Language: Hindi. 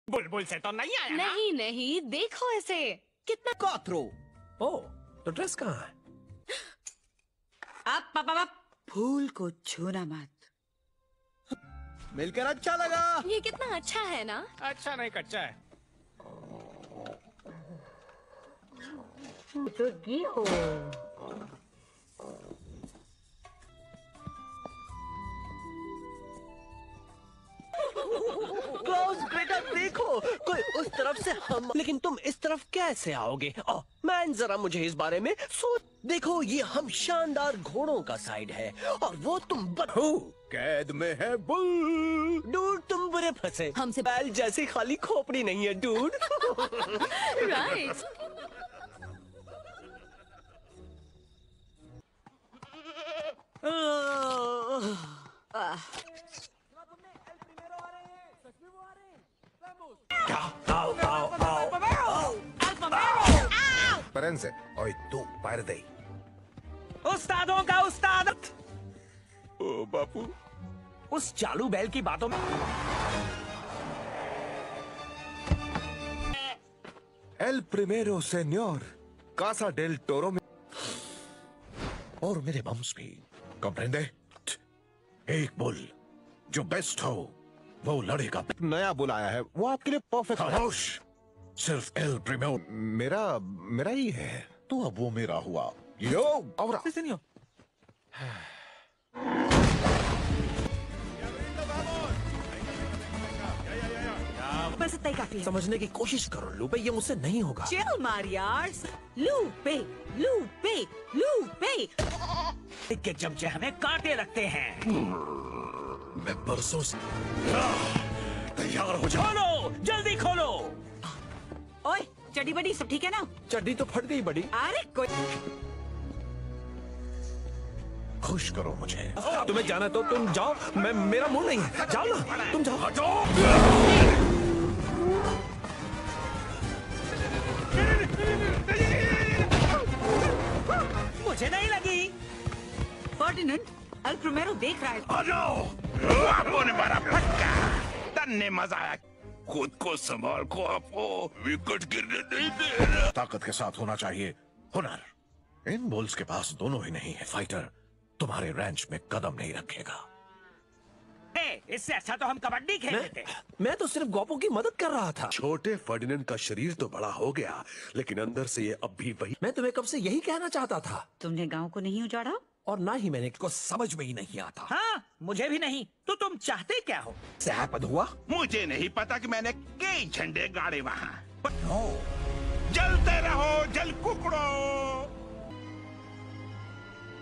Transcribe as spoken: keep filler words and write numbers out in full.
बुलबुल से तो नहीं आया ना? नहीं नहीं, देखो इसे कितना कॉथरो। ओ, तो ड्रेस कहाँ है? आप पापा फूल को छूना मत। मिलकर अच्छा लगा। ये कितना अच्छा है ना? अच्छा नहीं कच्चा है। तो ये हो। क्लाउस, ग्रेटा देखो, कोई उस तरफ से हम, लेकिन तुम इस तरफ कैसे आओगे? ओह, मैन जरा मुझे इस बारे में सोच। देखो, ये हम शानदार घोड़ों का साइड है और वो तुम बद... कैद में है बुल। डूड, तुम बुरे फंसे। हमसे बैल जैसी खाली खोपड़ी नहीं है डूड। राइट। आओ, आओ, आओ। Parense, hoy tú, perde. उस्तादों का उस्ताद। ओ बापू, उस चालू बैल की बातों में El primero señor, Casa del Toro में और मेरे बम्स भी, comprende? एक बुल जो बेस्ट हो वो लड़ेगा। नया बुल आया है, वो आपके लिए परफेक्ट है। खामोश, सिर्फ एल प्रीमियो मेरा मेरा ही है, तो अब वो मेरा हुआ। यो और बस इतना ही काफी है। समझने की कोशिश करो लूपे, ये मुझसे नहीं होगा। चिल मार यार। लूपे लूपे लूपे। के चमचे हमें काटे रखते हैं। मैं परसों से तैयार हो जा। खोलो, जल्दी खोलो। ओए चड्डी बड़ी सब ठीक है ना? चड्डी तो फट गई बड़ी। अरे कोई खुश करो मुझे। तुम्हें जाना तो तुम जाओ, मैं मेरा मूड नहीं है। जाओ ना, तुम जाओ। मुझे नहीं लगी। फर्डिनेंड, एल प्रीमेरो देख रहा है। आ जाओ। आपको ने मारा फटका, तन्ने मजा आया। खुद को संभाल को, आपको विकेट गिरने नहीं देना। ताकत के साथ होना चाहिए हुनर। इन बुल्स के पास दोनों ही नहीं है। फाइटर तुम्हारे रैंच में कदम नहीं रखेगा। ए, इससे अच्छा तो हम कबड्डी खेल लेते। मैं तो सिर्फ गोपो की मदद कर रहा था। छोटे फर्डिनेंड का शरीर तो बड़ा हो गया, लेकिन अंदर से ये अब भी वही। मैं तुम्हें कब से यही कहना चाहता था, तुमने गांव को नहीं उजाड़ा और ना ही मैंने को समझ में ही नहीं आता। हाँ, मुझे भी नहीं। तो तुम चाहते क्या हो? सहपद हुआ। मुझे नहीं पता कि मैंने कई झंडे गाड़े वहाँ।